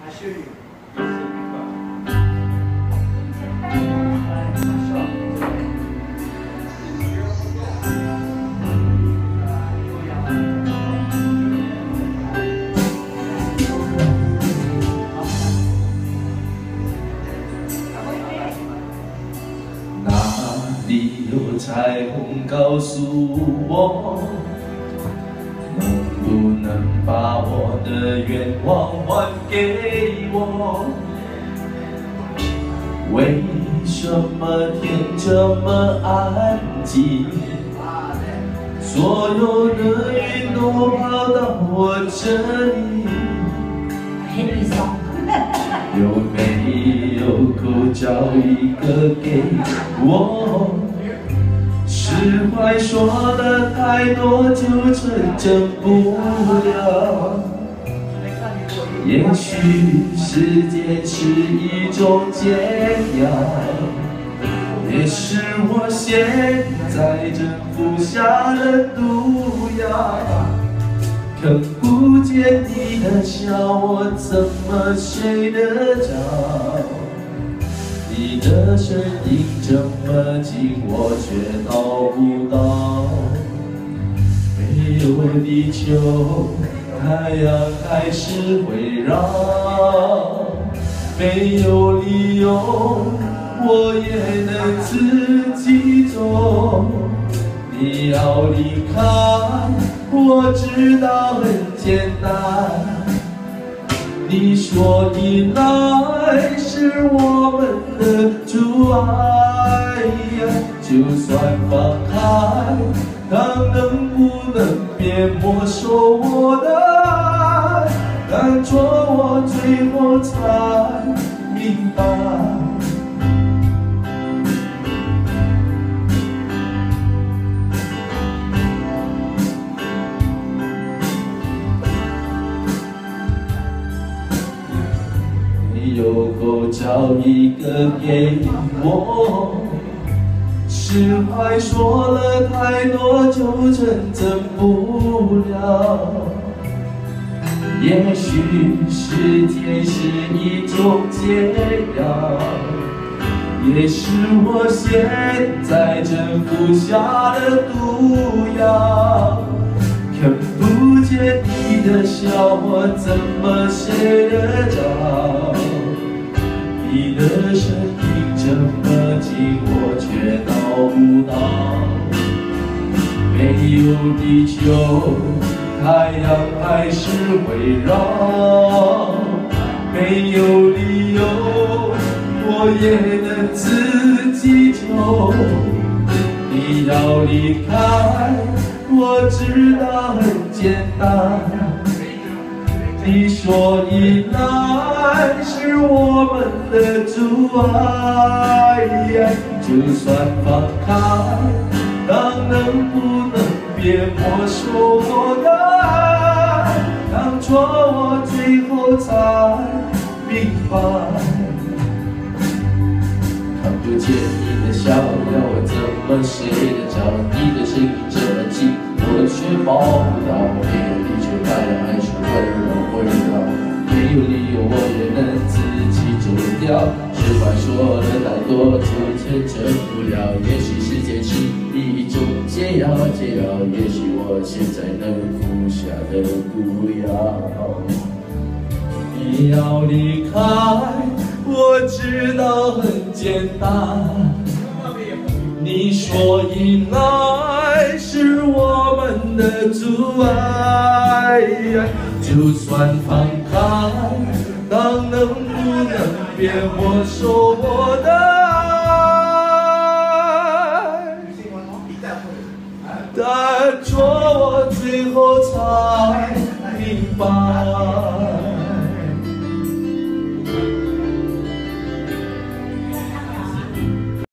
有彩虹告诉我，能不能把我的愿望还给我？为什么天这么安静？所有的云都跑到我这里，有没有口罩一个给我？ 实话说了太多，就成真不了。也许时间是一种解药，也是我现在正服下的毒药。看不见你的笑，我怎么睡得着？ 你的声音这么近，我却找不到。没有地球，太阳还是会绕。没有理由，我也能自己走。你要离开，我知道很简单。 你说依赖是我们的阻碍，就算放开，它能不能别没收我的爱？当作我最后才明白。 有口罩一个给我，实话说了太多，就成真不了。也许时间是一种解药，也是我现在正服下的毒药。看不见你的笑，我怎么睡得着？ 你的声音这么近，我却找不到。没有地球，太阳还是会绕。没有理由，我也能自己走。你要离开，我知道很简单。 你说依赖是我们的阻碍，就算放开，当能不能别没收我的爱？当作我最后才明白，看不见你的笑，要我怎么睡得着？你的声音这么近，我却抱不到。没有地球，太阳还是会绕。 没有理由，我也能自己走掉。实话说了太多，就成真不了。也许时间是一种解药，也许我现在能服下的毒药。你要离开，我知道很简单。你说依赖是我们的阻碍。 就算放开，当能不能别没收我的爱？当作我最后才明白。